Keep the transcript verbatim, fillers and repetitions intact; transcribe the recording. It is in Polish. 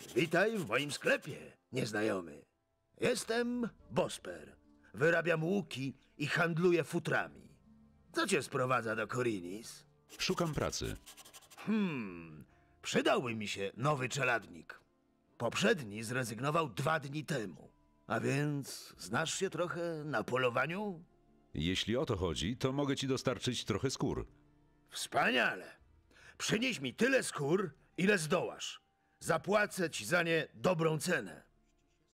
Witaj w moim sklepie, nieznajomy. Jestem Bosper. Wyrabiam łuki i handluję futrami. Co cię sprowadza do Korinis? Szukam pracy. Hmm, przydałby mi się nowy czeladnik. Poprzedni zrezygnował dwa dni temu. A więc znasz się trochę na polowaniu? Jeśli o to chodzi, to mogę ci dostarczyć trochę skór. Wspaniale. Przynieś mi tyle skór, ile zdołasz. Zapłacę ci za nie dobrą cenę.